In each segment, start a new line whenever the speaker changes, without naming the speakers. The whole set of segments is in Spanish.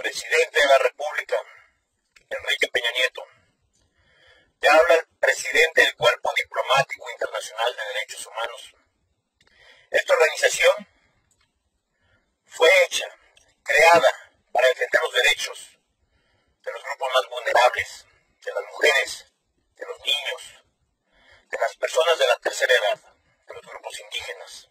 Presidente de la República, Enrique Peña Nieto. Te habla el presidente del Cuerpo Diplomático Internacional de Derechos Humanos. Esta organización fue creada para defender los derechos de los grupos más vulnerables, de las mujeres, de los niños, de las personas de la tercera edad, de los grupos indígenas.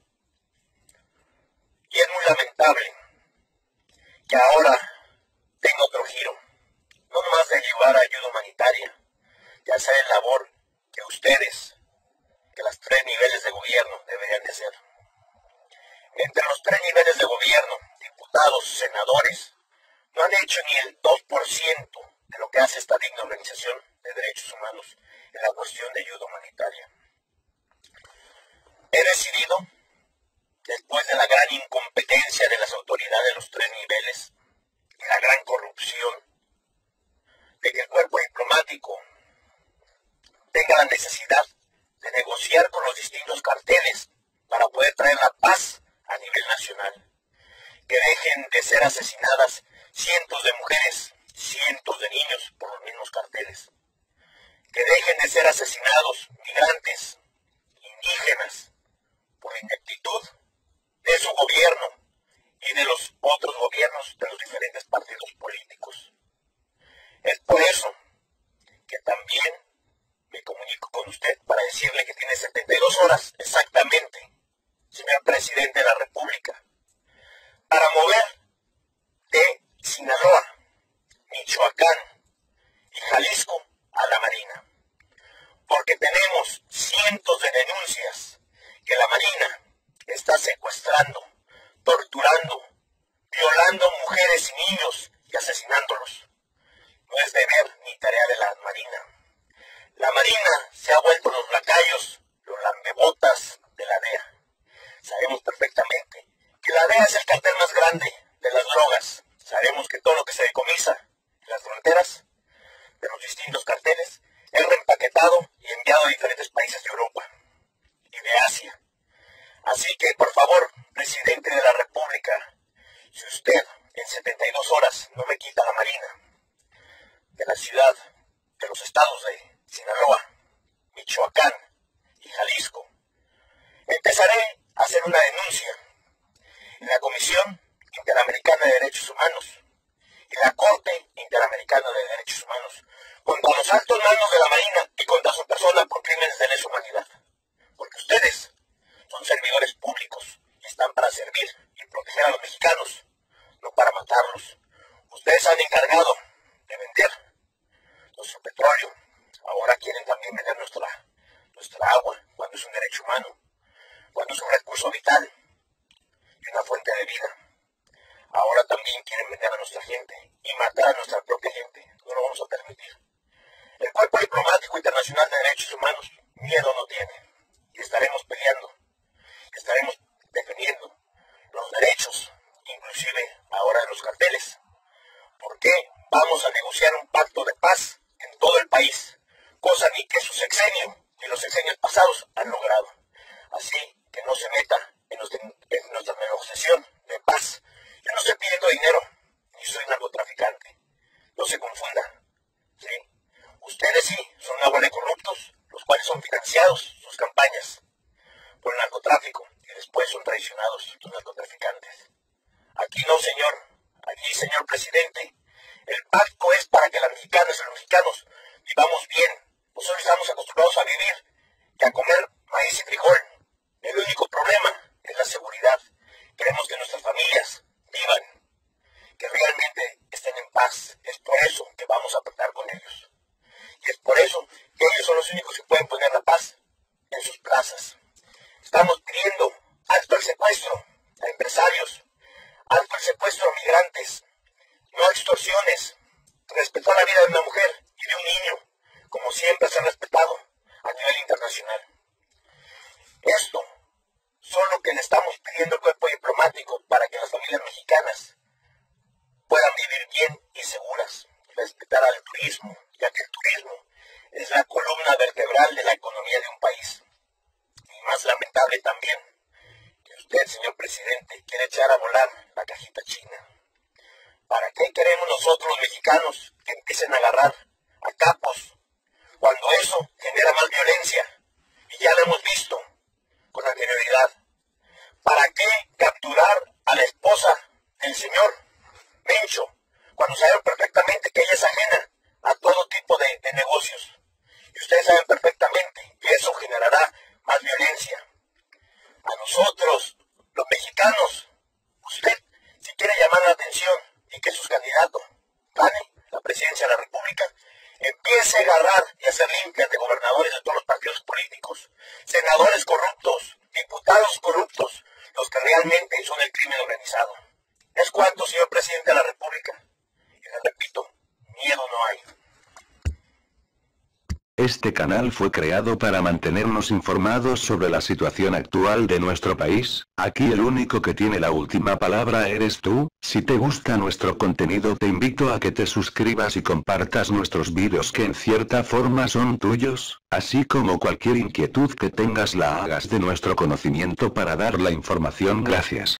Y es muy lamentable que ahora tenga otro giro, no más de llevar ayuda humanitaria, de hacer el labor que ustedes, que los tres niveles de gobierno deberían de hacer. Entre los tres niveles de gobierno, diputados, senadores, no han hecho ni el 2% de lo que hace esta digna organización de derechos humanos en la cuestión de ayuda humanitaria. He decidido, después de la gran incompetencia de las autoridades de los tres niveles y la gran corrupción, de que el cuerpo diplomático tenga la necesidad de negociar con los distintos carteles para poder traer la paz a nivel nacional, que dejen de ser asesinadas cientos de mujeres, cientos de niños por los mismos carteles, que dejen de ser asesinados migrantes, indígenas, por la ineptitud de su gobierno y de los otros gobiernos de los diferentes partidos políticos. Es por eso que también me comunico con usted para decirle que tiene 72 horas exactamente, señor presidente de la República, para mover de Sinaloa, Michoacán y Jalisco a la Marina, porque tenemos cientos de denuncias que la Marina está secuestrando, torturando, violando mujeres y niños y asesinándolos. No es deber ni tarea de la Marina. La Marina se ha vuelto los lacayos, los lambebotas de la DEA. Sabemos perfectamente que la DEA es el cartel más grande de las drogas. Sabemos que todo lo que se decomisa en las fronteras de los distintos carteles es reempaquetado y enviado a diferentes países de Europa y de Asia. Así que, por favor, presidente de la República, si usted en 72 horas no me quita la Marina de la ciudad, de los estados de Sinaloa, Michoacán y Jalisco, empezaré a hacer una denuncia en la Comisión Interamericana de Derechos Humanos y la Corte Interamericana de Derechos Humanos contra los altos mandos de la Marina y contra su persona por crímenes de lesa humanidad. Porque ustedes son servidores públicos y están para servir y proteger a los mexicanos, no para matarlos. Ustedes han encargado de vender nuestro petróleo. Ahora quieren también vender nuestra agua, cuando es un derecho humano, cuando es un recurso vital y una fuente de vida. Ahora también quieren vender a nuestra gente y matar a nuestra propia gente. No lo vamos a permitir. El Cuerpo Diplomático Internacional de Derechos Humanos miedo no tiene. Y estaremos peleando, estaremos defendiendo los derechos, inclusive ahora de los carteles. Porque vamos a negociar un pacto de paz en todo el país, cosa ni que su sexenio ni los sexenios pasados han logrado. Así que no se meta en nuestra negociación de paz. Yo no estoy pidiendo dinero, ni soy narcotraficante. No se confunda, ¿sí? Ustedes sí son una bola de corruptos, los cuales son financiados sus campañas por el narcotráfico y después son traicionados los narcotraficantes. Aquí no, señor. Aquí, señor presidente, el pacto es para que las mexicanas y los mexicanos vivamos bien. Nosotros estamos acostumbrados a vivir y a comer maíz y frijol. El único problema es la seguridad. Queremos que nuestras familias vivan, que realmente estén en paz. Es por eso que vamos a tratar con ellos. Y es por eso que ellos son los únicos que pueden poner la paz en sus plazas. Estamos pidiendo alto el secuestro a empresarios, alto el secuestro a migrantes, no extorsiones, respetar la vida de una mujer y de un niño, como siempre se ha respetado a nivel internacional. Esto son lo que le estamos pidiendo al cuerpo diplomático para que las familias mexicanas puedan vivir bien y seguras, respetar al turismo, ya que el turismo es la columna vertebral de la economía de un país. Y más lamentable también que usted, señor presidente, quiere echar a volar la cajita china. ¿Para qué queremos nosotros los mexicanos que empiecen a agarrar a capos cuando eso genera más violencia? Y ya lo hemos visto con anterioridad. ¿Para qué capturar a la esposa del señor Mencho cuando saben perfectamente que ella es ajena a todo tipo de negocios? Y ustedes saben perfectamente que eso generará más violencia. A nosotros, los mexicanos, usted, si quiere llamar la atención y que sus candidatos gane la presidencia de la República, empiece a agarrar y a hacer limpias de gobernadores de todos los partidos políticos, senadores corruptos, diputados corruptos, los que realmente son el crimen organizado. ¿Es cuánto, señor presidente de la República? Y les repito, miedo no hay.
Este canal fue creado para mantenernos informados sobre la situación actual de nuestro país. Aquí el único que tiene la última palabra eres tú. Si te gusta nuestro contenido, te invito a que te suscribas y compartas nuestros vídeos que en cierta forma son tuyos, así como cualquier inquietud que tengas la hagas de nuestro conocimiento para dar la información. Gracias.